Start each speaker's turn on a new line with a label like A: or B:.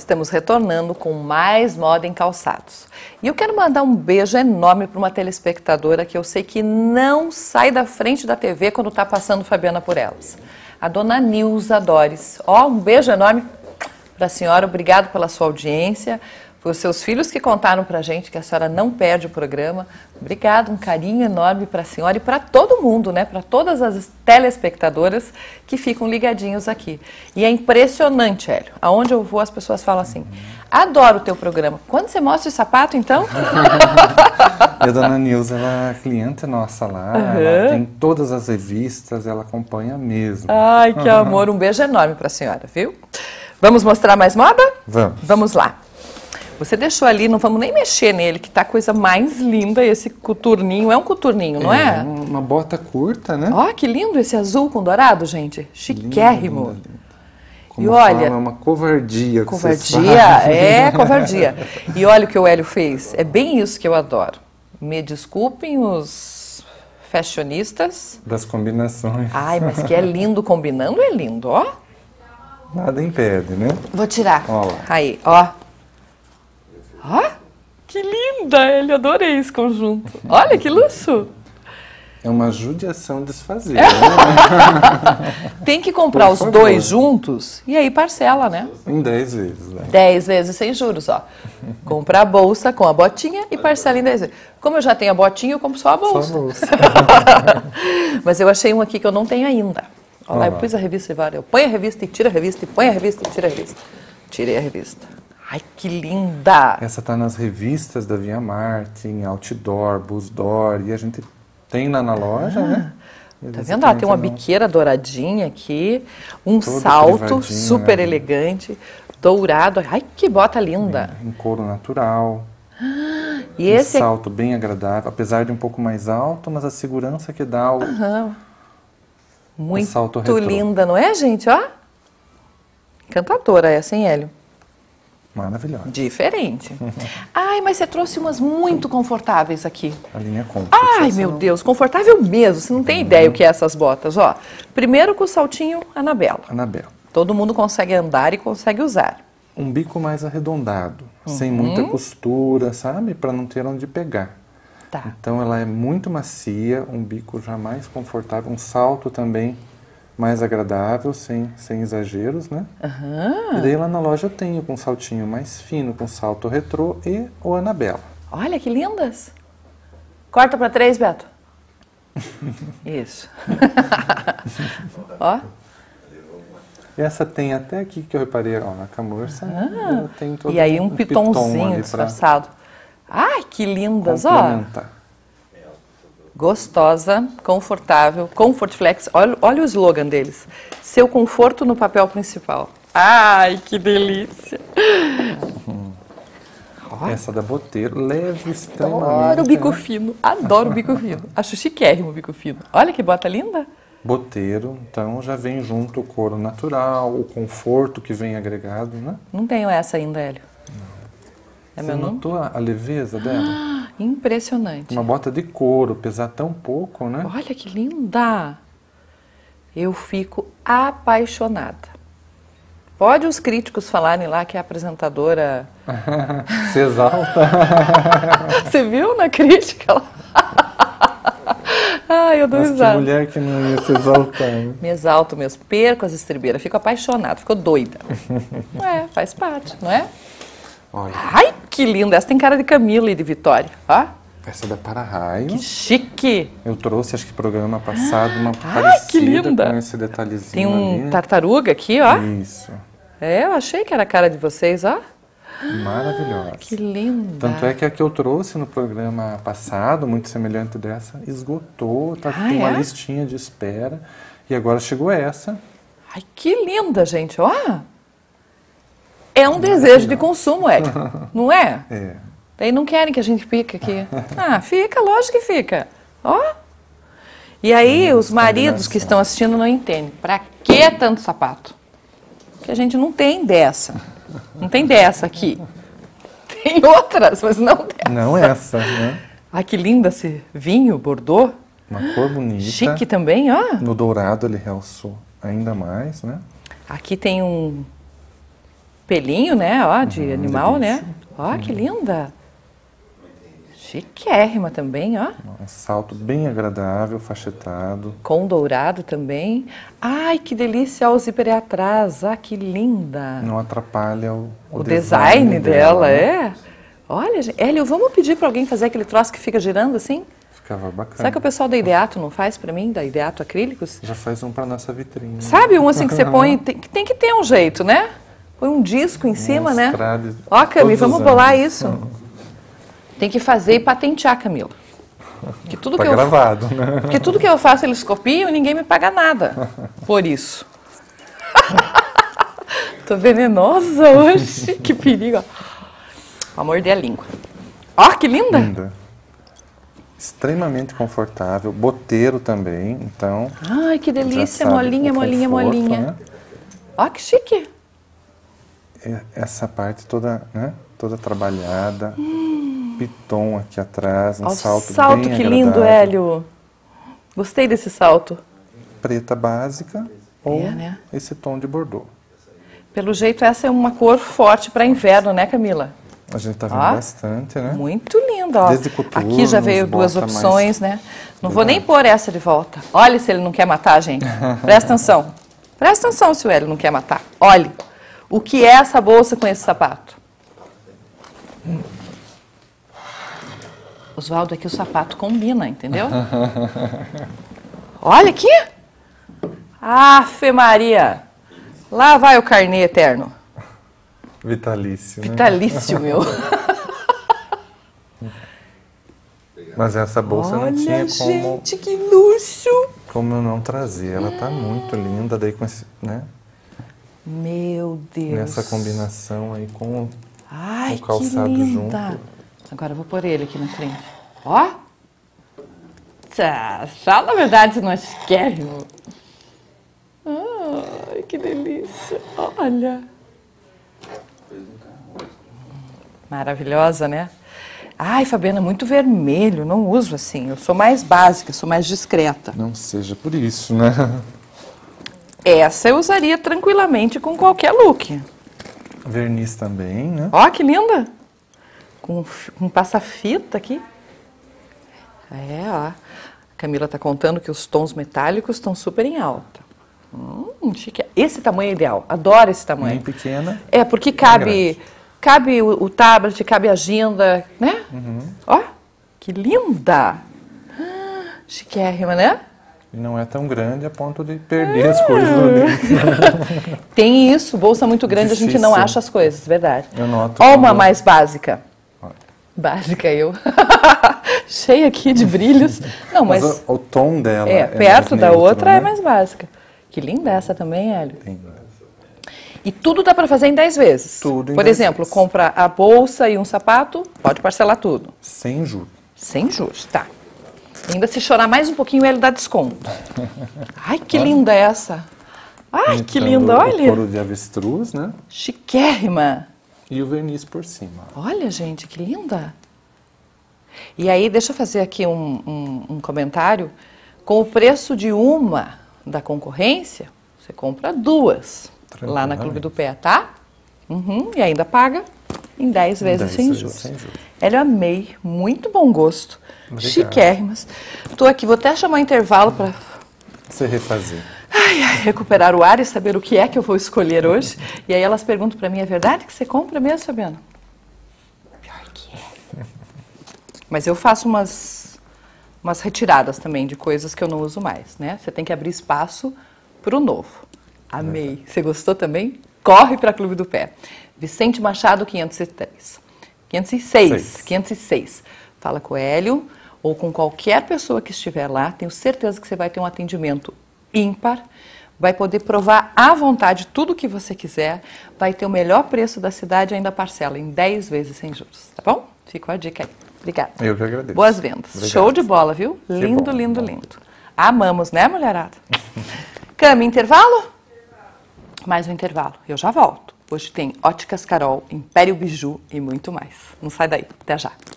A: estamos retornando com mais moda em calçados. E eu quero mandar um beijo enorme para uma telespectadora que eu sei que não sai da frente da TV quando está passando Fabiana por Elas. A dona Nilza Dores. Ó, um beijo enorme para a senhora, obrigado pela sua audiência. Foi os seus filhos que contaram para a gente que a senhora não perde o programa. Obrigado, um carinho enorme para a senhora e para todo mundo, né? Para todas as telespectadoras que ficam ligadinhos aqui. E é impressionante, Hélio. Aonde eu vou, as pessoas falam assim, adoro o teu programa. Quando você mostra o sapato, então?
B: E a dona Nilza, ela é cliente nossa lá, ela tem todas as revistas, ela acompanha mesmo.
A: Ai, que amor. Um beijo enorme para a senhora, viu? Vamos mostrar mais moda?
B: Vamos.
A: Vamos lá. Você deixou ali, não vamos nem mexer nele, que tá a coisa mais linda, esse coturninho. É um coturninho, não é?
B: É uma bota curta, né?
A: Ó, que lindo esse azul com dourado, gente. Chiquérrimo.
B: Linda, linda. Como
A: E olha,
B: fala, é uma covardia.
A: Covardia, covardia. E olha o que o Hélio fez. É bem isso que eu adoro. Me desculpem os fashionistas.
B: Das combinações.
A: Ai, mas que é lindo combinando, é lindo, ó.
B: Nada impede, né?
A: Vou tirar.
B: Ó lá.
A: Aí, ó. Ó, que linda, Hélio, adorei esse conjunto. Olha que luxo.
B: É uma judiação desfazer, né?
A: Tem que comprar os dois juntos e aí parcela, né?
B: Em 10 vezes. Né?
A: 10 vezes sem juros, ó. Compra a bolsa com a botinha e parcela em 10 vezes. Como eu já tenho a botinha, eu compro só a bolsa.
B: Só a bolsa.
A: Mas eu achei um aqui que eu não tenho ainda. Olha lá, eu pus a revista e várias. Eu ponho a revista e tiro a revista, e ponho a revista e tiro a revista. Tirei a revista. Ai, que linda!
B: Essa tá nas revistas da Via Martin, Outdoor, Busdoor, e a gente tem lá na loja, né?
A: Tá vendo? Ela tem uma biqueira douradinha aqui, um salto super elegante, dourado. Ai, que bota linda!
B: Em couro natural.
A: E esse
B: salto bem agradável, apesar de um pouco mais alto, mas a segurança que dá o
A: muito
B: salto retrô.
A: Linda, não é, gente? Ó, encantadora essa, hein, Hélio?
B: Maravilhosa.
A: Diferente. Ai, mas você trouxe umas muito confortáveis aqui.
B: A linha Comfort.
A: Ai, meu Deus, confortável mesmo. Você não tem ideia o que é essas botas, ó. Primeiro com o saltinho Anabela.
B: Anabela.
A: Todo mundo consegue andar e consegue usar.
B: Um bico mais arredondado, sem muita costura, sabe? Para não ter onde pegar.
A: Tá.
B: Então ela é muito macia, um bico já mais confortável, um salto também mais agradável, sem exageros, né? E daí lá na loja eu tenho com um saltinho mais fino, com salto retrô e o Anabela.
A: Olha que lindas. Corta para 3, Beto. Isso. Ó.
B: Essa tem até aqui que eu reparei, ó, na camurça. Ela tem todo
A: E aí um pitonzinho disfarçado. Ai, que lindas, ó. Gostosa, confortável, Comfort Flex. Olha o slogan deles. Seu conforto no papel principal. Ai, que delícia.
B: Essa da Boteiro, leve, extremamente.
A: Adoro o bico fino. Adoro o bico fino. Acho chiquérrimo o bico fino. Olha que bota linda.
B: Boteiro, então já vem junto o couro natural, o conforto que vem agregado, né?
A: Não tenho essa ainda, Hélio. É
B: Você
A: meu nome?
B: notou a leveza dela?
A: Impressionante.
B: Uma bota de couro, pesar tão pouco, né?
A: Olha que linda! Eu fico apaixonada. Pode os críticos falarem lá que a apresentadora...
B: Se exalta.
A: Você viu na crítica? Ai, eu dou
B: Mas
A: risada.
B: que mulher que não ia se exaltar. Né?
A: Me exalto mesmo, perco as estribeiras, fico apaixonada, fico doida. Faz parte, não é?
B: Olha.
A: Ai, que linda! Essa tem cara de Camila e de Vitória, ó.
B: Essa é da Para-Raio.
A: Que chique!
B: Eu trouxe, acho que programa passado, uma
A: que
B: parecida
A: linda.
B: com esse detalhezinho
A: Tem um
B: ali.
A: tartaruga aqui, ó.
B: Isso.
A: Eu achei que era a cara de vocês, ó.
B: Maravilhosa.
A: Que linda!
B: Tanto é que a que eu trouxe no programa passado, muito semelhante dessa, esgotou, tem uma listinha de espera. E agora chegou essa.
A: Ai, que linda, gente, ó. É um desejo de consumo, Hélio, não é?
B: É.
A: Daí não querem que a gente fique aqui. Ah, fica, lógico que fica. Ó. E aí os maridos que estão assistindo não entendem. Pra que tanto sapato? Porque a gente não tem dessa. Não tem dessa aqui. Tem outras, mas não dessa.
B: Não essa, né?
A: Ai, que linda esse vinho, Bordeaux.
B: Uma cor bonita.
A: Chique também, ó.
B: No dourado ele realçou ainda mais, né?
A: Aqui tem um Pelinho, né? Ó, de animal,
B: delícia.
A: né? Ó, que linda. Chiquérrima também, ó.
B: Um salto bem agradável, fachetado.
A: Com dourado também. Ai, que delícia, ó, o zíper é atrás. Ah, que linda.
B: Não atrapalha o
A: design dela,
B: né?
A: é. Olha, gente, Hélio, vamos pedir para alguém fazer aquele troço que fica girando assim?
B: Ficava bacana.
A: Sabe que o pessoal da Ideato não faz para mim, da Ideato Acrílicos?
B: Já faz um para nossa vitrine.
A: Sabe um assim que você põe, tem que ter um jeito, né? Põe um disco em cima, né? Ó, Cami, vamos bolar isso. Tem que fazer e patentear, Camila. Que tudo
B: tá
A: que
B: gravado, né?
A: Porque tudo que eu faço eles copiam e ninguém me paga nada por isso. Tô venenosa hoje, que perigo. Vou morder a língua. Ó, que linda!
B: Linda. Extremamente confortável, boteiro também, então...
A: Ai, que delícia,
B: já sabe
A: molinha,
B: o
A: molinha,
B: conforto,
A: molinha.
B: né?
A: Ó, que chique.
B: Essa parte toda, né? Toda trabalhada, piton aqui atrás, um
A: Ó,
B: salto
A: salto
B: bem
A: que
B: agradável.
A: lindo, Hélio. Gostei desse salto.
B: Preta básica ou
A: né?
B: esse tom de bordô.
A: Pelo jeito, essa é uma cor forte para inverno, né, Camila?
B: A gente tá vendo
A: Ó,
B: bastante, né?
A: Muito linda, ó.
B: Desde coturnos,
A: Aqui já veio duas
B: bota
A: opções,
B: mais-
A: né? Não vou nem pôr essa de volta. Olha se ele não quer matar, gente. Presta atenção. Presta atenção se o Hélio não quer matar. Olha o que é essa bolsa com esse sapato. Oswaldo, aqui o sapato combina, entendeu? Olha aqui. Afe Maria. Lá vai o carnê eterno.
B: Vitalício, né?
A: Vitalício, meu.
B: Mas essa bolsa não tinha
A: Olha,
B: como,
A: gente, que luxo.
B: como eu não trazer. Ela tá muito linda, daí com esse, né?
A: Meu Deus.
B: Nessa combinação aí com
A: Ai,
B: o calçado
A: que linda.
B: junto.
A: Agora eu vou pôr ele aqui na frente. Ó. Fala a verdade, se não é chiquérrimo. Ai, que delícia. Olha. Maravilhosa, né? Ai, Fabiana, muito vermelho. Não uso assim. Eu sou mais básica, sou mais discreta.
B: Não seja por isso, né?
A: Essa eu usaria tranquilamente com qualquer look.
B: Verniz também, né?
A: Ó, que linda! Com passa-fita aqui. É, ó. A Camila tá contando que os tons metálicos estão super em alta. Chique. Esse tamanho é ideal. Adoro esse tamanho.
B: Bem pequena.
A: É, porque cabe o tablet, cabe a agenda, né? Ó, que linda! Chiquérrima, né?
B: E não é tão grande a ponto de perder as coisas lá dentro.
A: Tem isso, bolsa muito grande, a gente não
B: Difícil.
A: acha as coisas, verdade.
B: Eu noto
A: Ó, uma
B: quando-
A: mais básica.
B: Olha.
A: Básica eu. Cheia aqui de brilhos. Não,
B: Mas
A: mas
B: o tom dela
A: perto
B: mais
A: da
B: neutro,
A: outra
B: né?
A: é mais básica. Que linda essa também, Hélio.
B: Tem.
A: E tudo dá para fazer em 10 vezes.
B: Tudo em
A: Por
B: 10
A: exemplo,
B: vezes.
A: compra a bolsa e um sapato, pode parcelar tudo.
B: Sem juros.
A: Sem juros, tá. Ainda se chorar mais um pouquinho, ele dá desconto. Ai, que linda essa. Ai, que
B: Então,
A: linda,
B: o
A: olha.
B: couro de avestruz, né?
A: Chiquérrima.
B: E o verniz por cima.
A: Olha, gente, que linda. E aí, deixa eu fazer aqui um comentário. Com o preço de uma da concorrência, você compra duas lá na Clube do Pé, tá? E ainda paga em 10 vezes
B: 10
A: sem
B: vezes
A: juros.
B: sem juros.
A: Hélio, amei. Muito bom gosto.
B: Obrigado.
A: Chiquérrimas. Tô aqui, vou até chamar um intervalo para
B: Você refazer.
A: recuperar o ar e saber o que é que eu vou escolher hoje. E aí elas perguntam para mim, é verdade que você compra mesmo, Fabiana? Pior que é. Mas eu faço umas retiradas também de coisas que eu não uso mais, né? Você tem que abrir espaço para o novo. Amei. Você gostou também? Corre para Clube do Pé. Vicente Machado, 503. 506. Fala com o Hélio ou com qualquer pessoa que estiver lá. Tenho certeza que você vai ter um atendimento ímpar. Vai poder provar à vontade tudo o que você quiser. Vai ter o melhor preço da cidade e ainda parcela em 10 vezes sem juros. Tá bom? Fica a dica aí. Obrigada.
B: Eu que agradeço.
A: Boas vendas.
B: Obrigado.
A: Show de bola, viu? Lindo,
B: bom,
A: lindo,
B: bom.
A: lindo. Amamos, né, mulherada? Cami, intervalo? Mais um intervalo. Eu já volto. Hoje tem Óticas Carol, Império Biju e muito mais. Não sai daí. Até já.